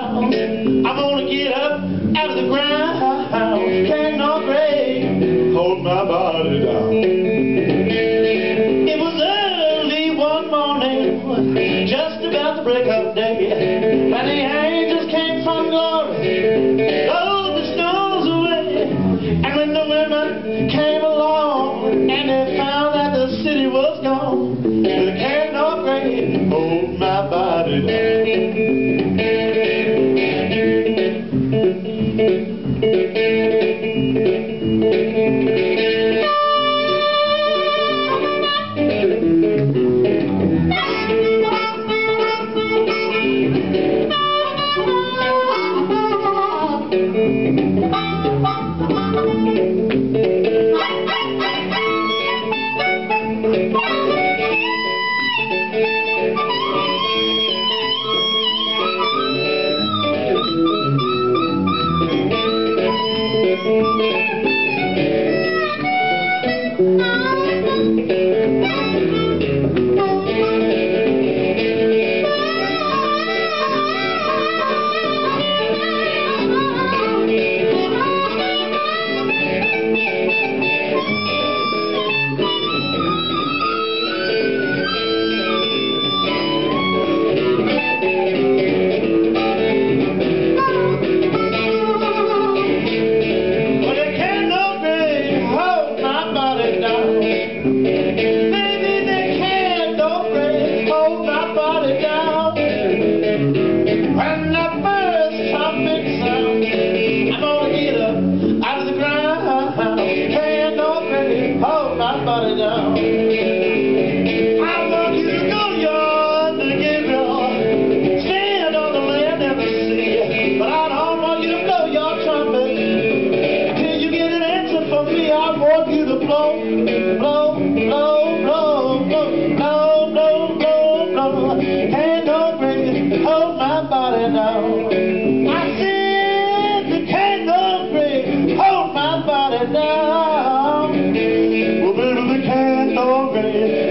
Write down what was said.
down. I'm gonna get up out of the ground. Can't no grave hold my body down. It was early one morning, just about the break of day, when the angels came from glory, blowed the snows away. And when the women came along and they found that the city was gone, there can't no grave hold my body down. Body down. I want you to go yard to get real, stand on the land and the sea. But I don't want you to blow your trumpet till you get an answer from me. I want you to blow, blow, blow, blow, blow, blow, blow, blow, blow. Ain't no grave hold my body down. I said the can't no grave hold my body down. Well, baby, the can't no grave